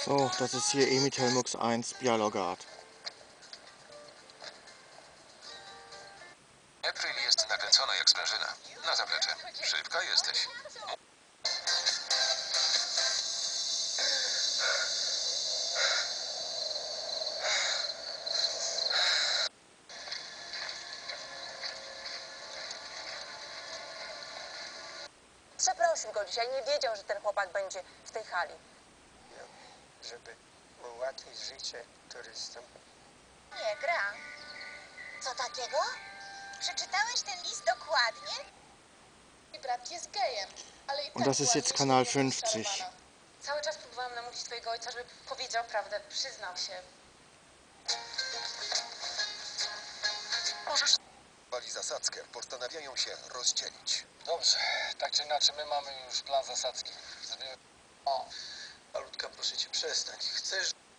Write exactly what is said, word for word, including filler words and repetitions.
So, das ist hier Emil Telmux eins Bialogard. April jest nakręcona jak sprężyna. Na zaplecze. Szybka jesteś. Przeprosił go dzisiaj, nie wiedział, że ten chłopak będzie w tej hali. Żeby ułatwić życie turystom. Nie gra. Co takiego? Przeczytałeś ten list dokładnie? Mój brat jest gejem, ale i tak Und das ist jetzt ładnie Kanal się fünfzig. rozczarowana. Cały czas próbowałam namówić twojego ojca, żeby powiedział prawdę, przyznał się. Możesz... Wali zasadzkę. Postanawiają się rozdzielić. Dobrze, tak czy inaczej my mamy już plan zasadzki. Zrobimy... O, Malutka, proszę cię, przestań. Chcesz...